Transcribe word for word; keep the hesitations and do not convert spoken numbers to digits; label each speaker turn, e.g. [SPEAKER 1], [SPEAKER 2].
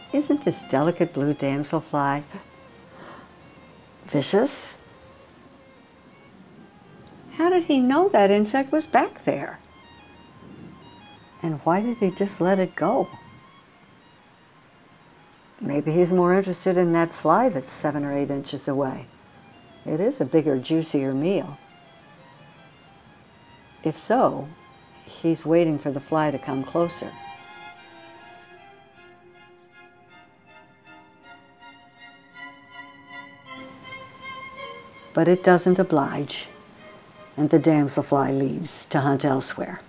[SPEAKER 1] Isn't this delicate blue damselfly vicious? How did he know that insect was back there? And why did he just let it go? Maybe he's more interested in that fly that's seven or eight inches away. It is a bigger, juicier meal. If so, he's waiting for the fly to come closer. But it doesn't oblige, and the damselfly leaves to hunt elsewhere.